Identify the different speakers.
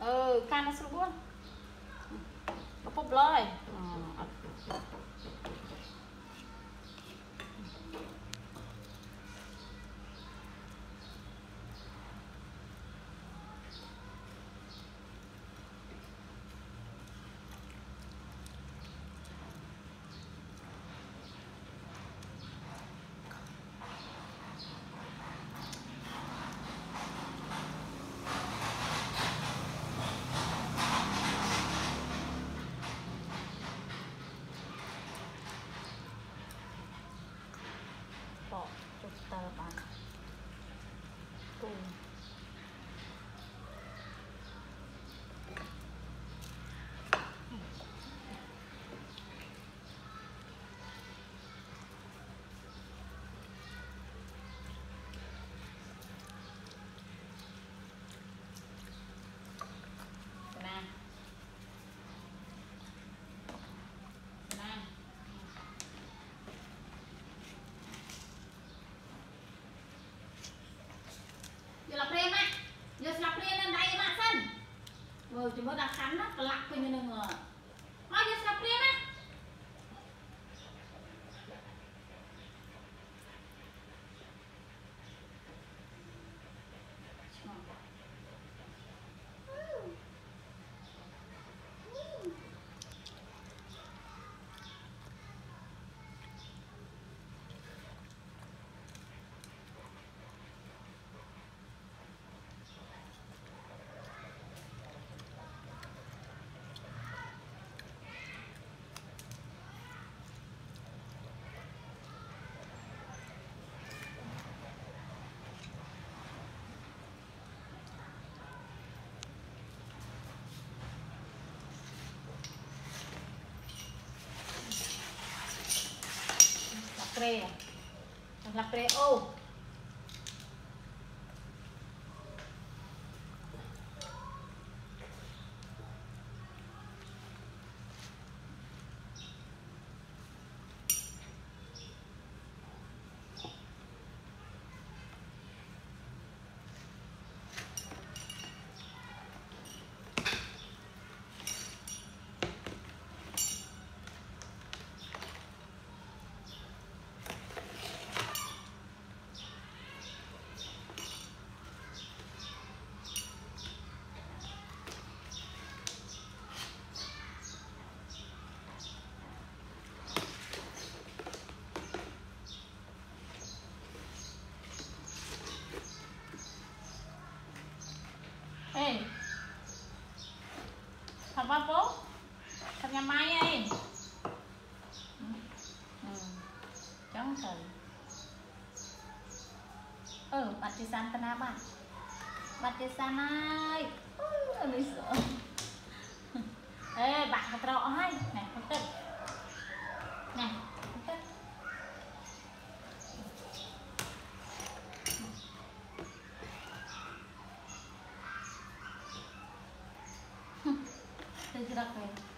Speaker 1: can nó sụp luôn nó bốc lời bạn cùng chỉ mới đặt khánh á, lạc bên như nương rồi. Nói như sắp riêng á. La pre ô thật ba bố thật nhà máy ấy chẳng thử bạn chơi san tana bạn chơi san ai ơi sợ ê bạn có trọ hay này không thích này không thích Hãy subscribe cho kênh Ghiền Mì Gõ để không bỏ lỡ những video hấp dẫn.